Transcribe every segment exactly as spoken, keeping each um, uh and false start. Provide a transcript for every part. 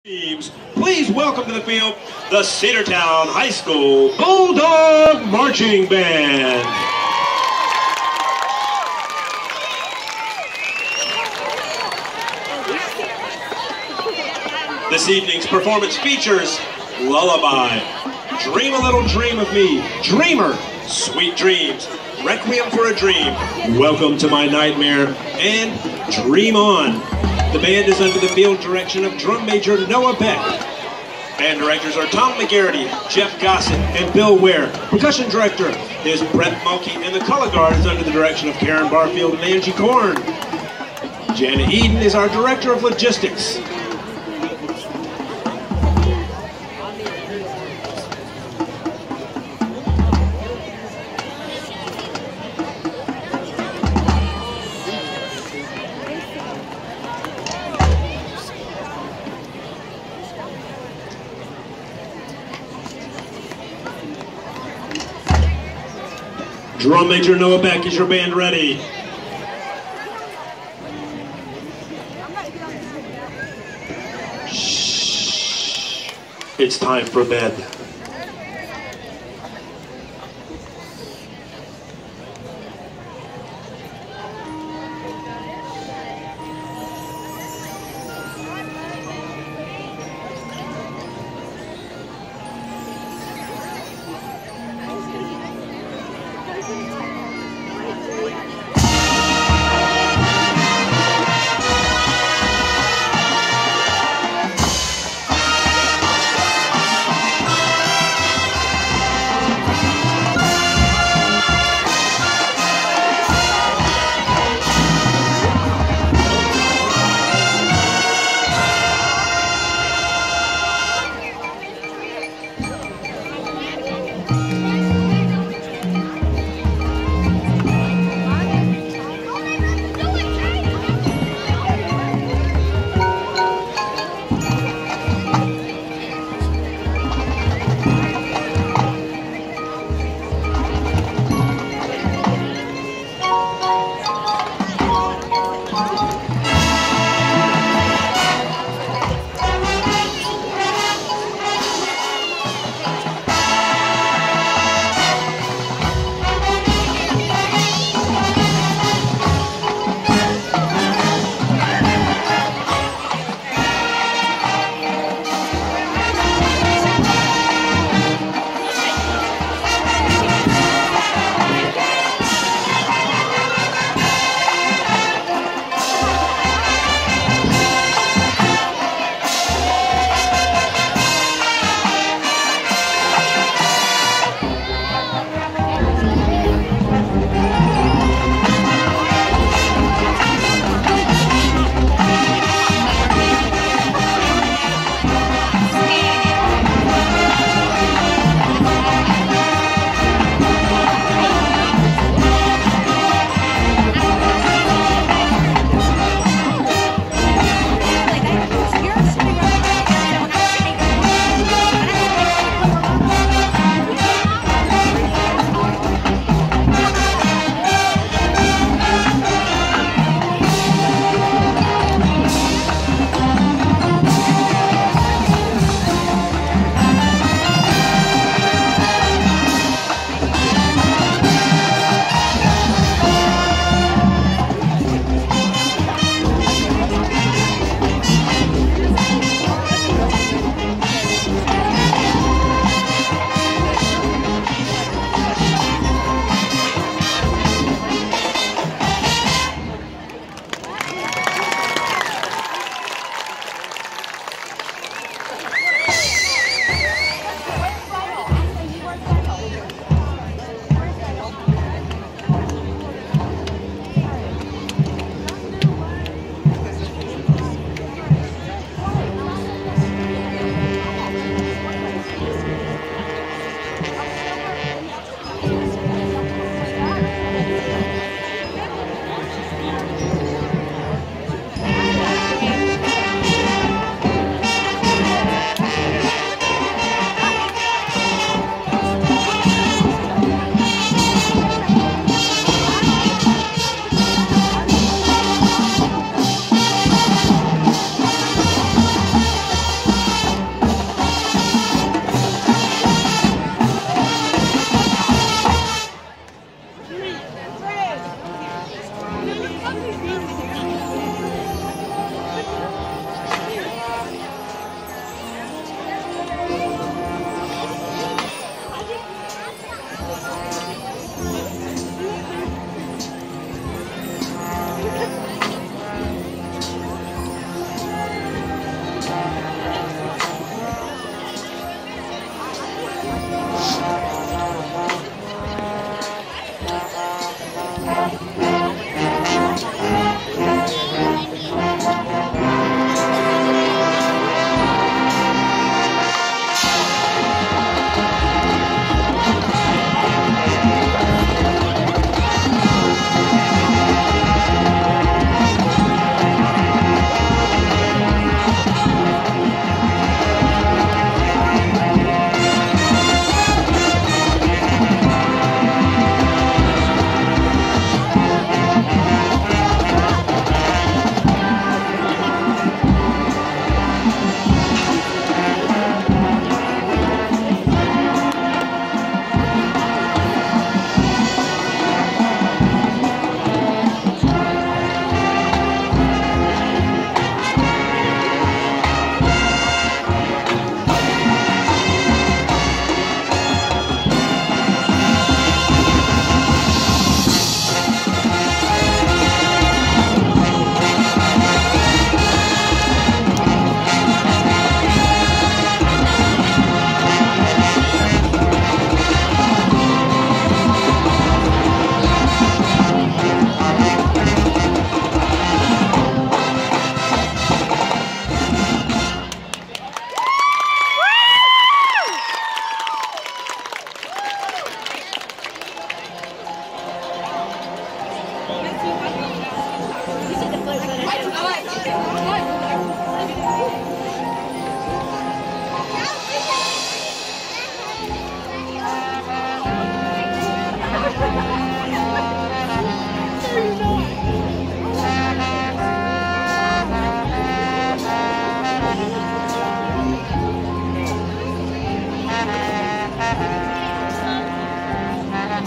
Teams, please welcome to the field the Cedartown High School Bulldog Marching Band. This evening's performance features Lullaby, Dream a Little Dream of Me, Dreamer, Sweet Dreams, Requiem for a Dream, Welcome to My Nightmare, and Dream On. The band is under the field direction of drum major Noah Beck. Band directors are Tom McGarity, Jeff Gossett, and Bill Ware. Percussion director is Brett Mulkey, and the color guard is under the direction of Karen Barfield and Angie Korn. Janet Eden is our director of logistics. Drum major Noah Beck, is your band ready? Shh. It's time for bed.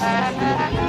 Thank you.